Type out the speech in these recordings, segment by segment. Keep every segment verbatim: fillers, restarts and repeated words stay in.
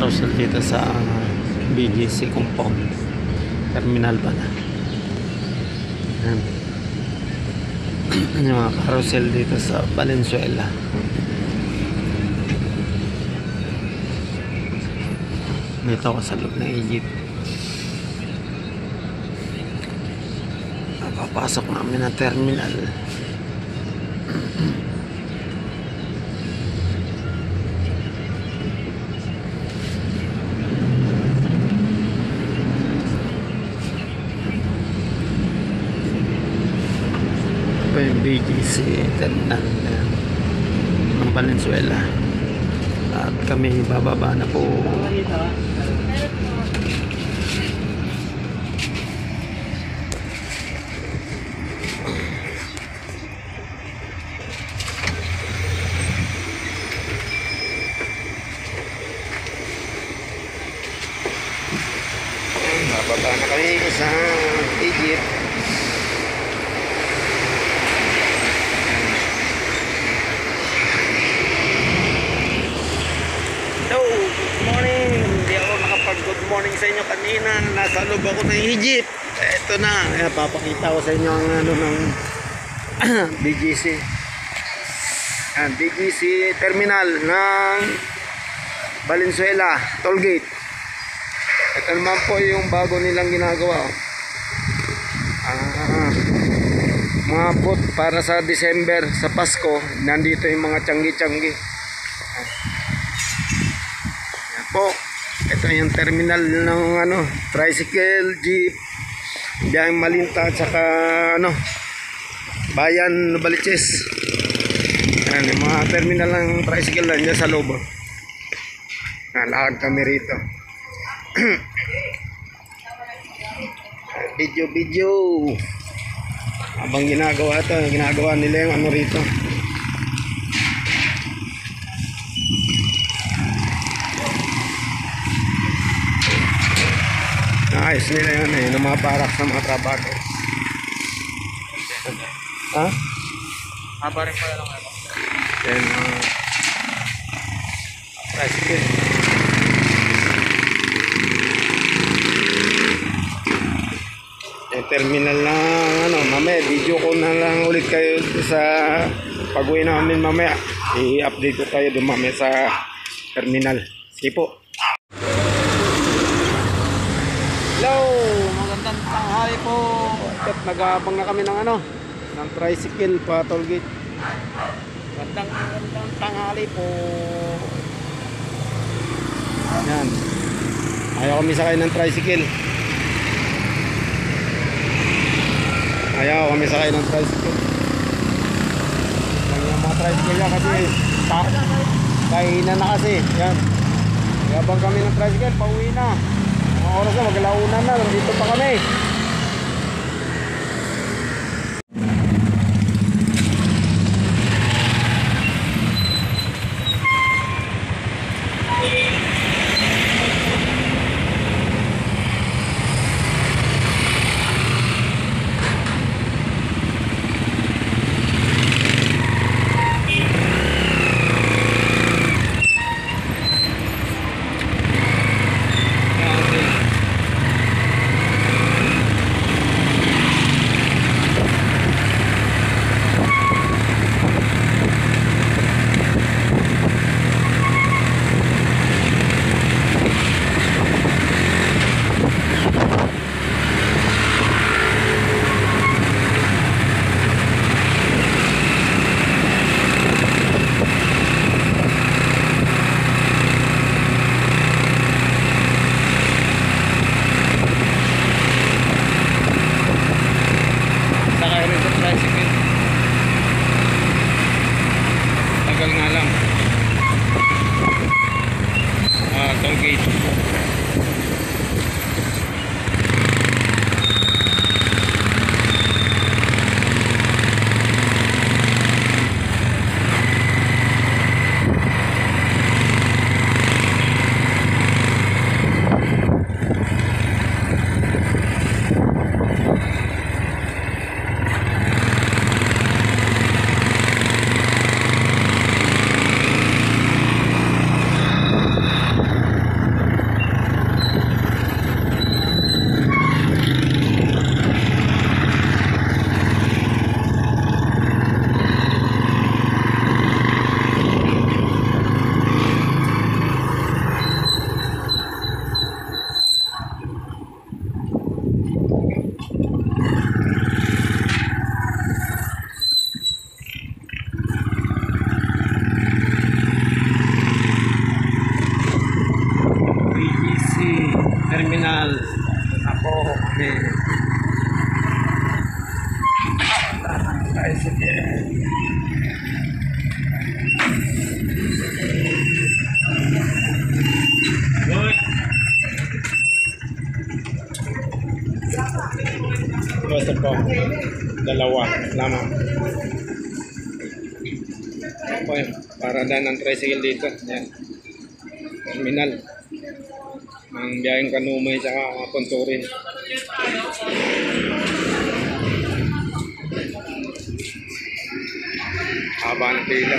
carousel dito sa B G C compound terminal pala. Yan. Yung mga carousel dito sa Valenzuela. Dito ako sa loob ng Egypt. Napapasok namin na terminal. Ito yung B G C terminal ng Valenzuela. At kami bababa na po. Bababa na kami sa Egypt. Hello, good morning. Hindi ako nakapag good morning sa inyo kanina. Nasa loob ako ng Egypt. Ito na, eh, papakita ko sa inyo ang ano ng B G C. Yan, B G C terminal ng Valenzuela tollgate. Ito naman po yung bago nilang ginagawa. Ah, mga booth para sa December, sa Pasko. Nandito yung mga tiyanggi-tiyanggi. Yan po. Ito yung terminal ng ano, tricycle, jeep, biyaheng Malinta, tsaka ano, Bayan Novaliches. Yan, yung mga terminal ng tricycle lang dyan sa loob. Nalakad kami rito. video video habang ginagawa ito, ginagawa nila yung ano rito. Ayos nila yun eh, yung mga parak sa mga trabaho. Ha? Haba rin pala lang ako. Then uh, tricycle. Yung terminal na ano, mamaya video ko na lang ulit kayo sa pag-uwi namin mamaya. I-update ko kayo doon mamaya sa terminal. Sige po. Hello, magandang tanghali po. At nag-aabang na kami ng ano, ng tricycle pa tollgate. Magandang magandang tanghali po. Yan. Ayaw kami sakay ng tricycle. Ayaw kami sakay ng tricycle. Yung mga tricycle yan kasi kahinan na kasi. Yan. Habang kami ng tricycle, pauwi na. Mga oras na, maglaunan na. Nandito pa kami. terminal. Ako, may tricycle. Ito po, dalawa lamang. Ako yun, para daan ng tricycle dito. Yan. Terminal. Ang biyaheng Kanumay sa Ponturin. Haba ng pila.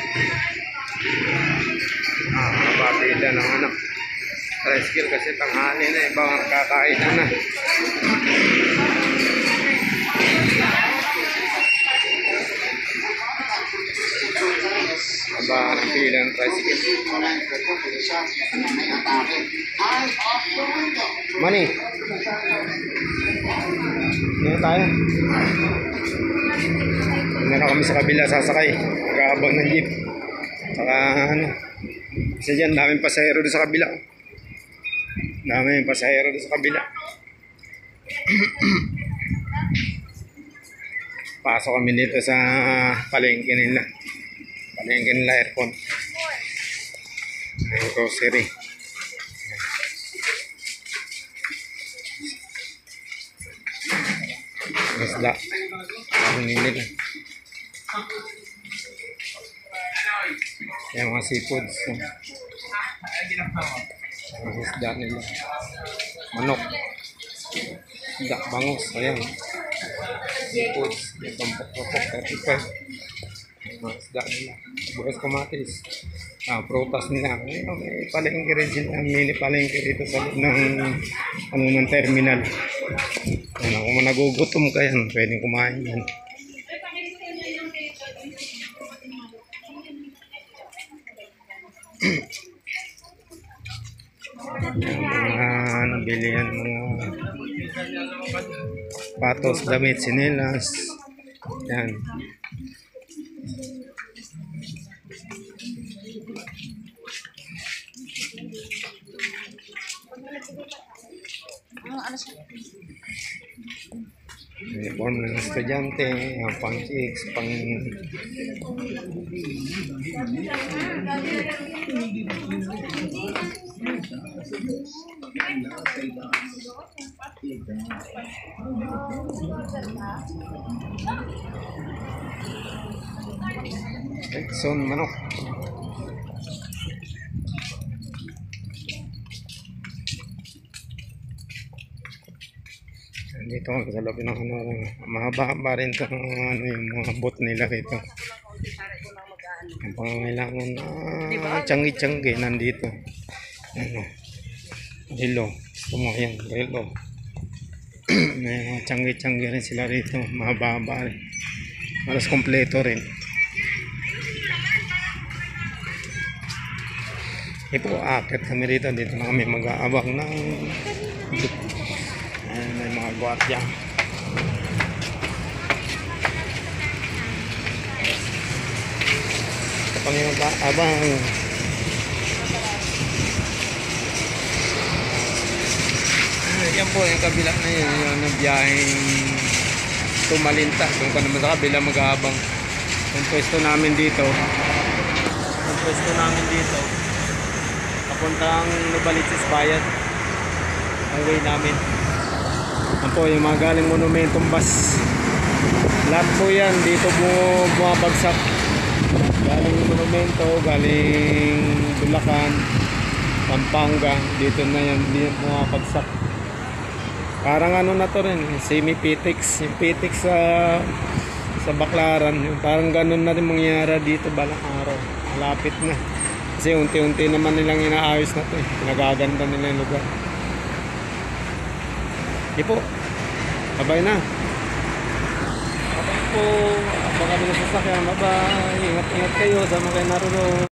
Ah, haba pila ng ano. Tricycle kasi tanghali na, ibang kakainan na. Haba ng pila ng tricycle. Mani. Dito tayo. Hindi na kami sa kabila sasakay. Mag-aabang ng jeep. Saka ano. Kasi dyan, daming pasahero doon sa kabila. Daming pasahero doon sa kabila. Pasok kami dito sa palengke nila. Palengke nila aircon. Ang grocery. Isda. Ang nila. Yung mga seafoods. Ang isda nila. Manok. Isda, bangus. Ayan. Seafoods. Itong pokpok. thirty-five. Mga isda nila. Bukas kamatis. Ah, prutas nila. Ayun, may palengke rin sila. Mini palengke dito sa loob ng, ano, ng terminal. Ayan, kung nagugutom ka yan, pwedeng kumain yan. Mga nabili yan, mga patos, damit, sinelas. Yan. Uniform ng estudyante, yung pang chicks, pang Exxon manok. Dito sa loob ng ano, mahaba-haba rin ito, ano, yung mga bot nila rito. Ang pangangailangan na uh, tiyanggi-tiyanggi nandito. Ano, relo. Gusto mo yan, relo. May mga tiyanggi-tiyanggi rin sila rito. Mahaba-haba rin. Malas kompleto rin. Ipo, akit kami rito. Dito na kami mag-aabang ng ayan, may mga gwardiya. Ito pang yung abang. Yan po yung kabila na yun, yung nabiyahing Tumalinta. Doon ka naman sa kabila mag-aabang. Yung pwesto namin dito, yung pwesto namin dito papuntang Novaliches Bayan, ang way namin. Yan po yung mga galing Monumentum bus. Lahat po yan dito mo bumabagsak. Galing Monumento, galing Bulacan, Pampanga, dito na yan, dito bumabagsak. Parang ano na to rin, semi-Pitex, yung Pitex sa sa Baclaran, yung parang ganun na rin mangyayari dito balang araw. Malapit na. Kasi unti-unti naman nilang inaayos na to eh. Pinagaganda nila yung lugar. Di po. Babay na. Babay po. Baka nila sasakyan. Babay. Ingat-ingat kayo sa mga kayo naroon.